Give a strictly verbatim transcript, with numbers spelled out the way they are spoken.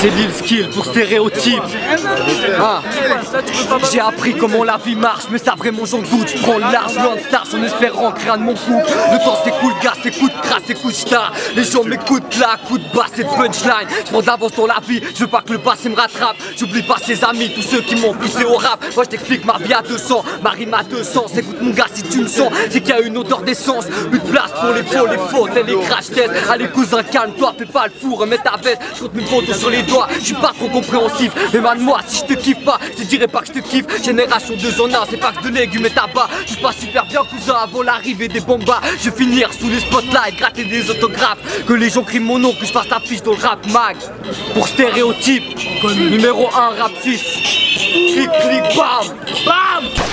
C'est l'île skill pour stéréotype. Ah. J'ai appris comment la vie marche, mais ça vraiment j'en doute. Je prends le large loin de starch en espérant créer de mon coup. Le temps s'écoule, gars, s'écoute, crasse, écoute, star. Les gens m'écoutent là, coup de basse et de punchline. Je prends d'avance dans la vie, je veux pas que le passé me rattrape. J'oublie pas ses amis, tous ceux qui m'ont poussé au rap. Moi je t'explique ma vie à deux cents, ma rime à deux cents. Écoute mon gars, si tu me sens, c'est qu'il y a une odeur d'essence. Plus de place pour les faux, les fautes et les crash tests. Allez cousin, calme-toi, fais pas le fou, remets ta veste. Je compte mes photos sur les doigts, je suis pas trop compréhensif. Mais man moi, si je te kiffe pas, je te dirais pas que je te kiffe. Génération deux en un, c'est pas que de légumes et tabac. Je pas super bien cousin avant l'arrivée des bombas. Je vais finir sous les spotlights, gratter des autographes. Que les gens crient mon nom, que je fasse l'affiche dans le rap mag. Pour stéréotype, numéro un rap six. Clic clic bam bam.